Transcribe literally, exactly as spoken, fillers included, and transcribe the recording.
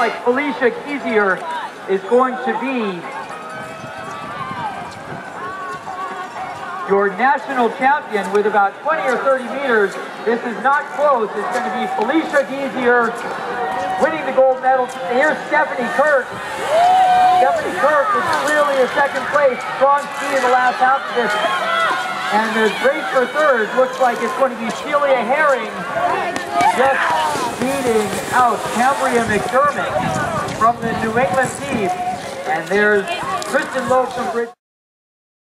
like Felicia Giesier is going to be your national champion with about twenty or thirty meters. This is not close. It's going to be Felicia Giesier winning the gold medal. Here's Stephanie Kirk. Stephanie Kirk is clearly in second place. Strong speed in the last half of this. And the race for third looks like it's going to be Celia Herring just beating out Cambria McDermott from the New England team. And there's Kristen Lowe from Bridge.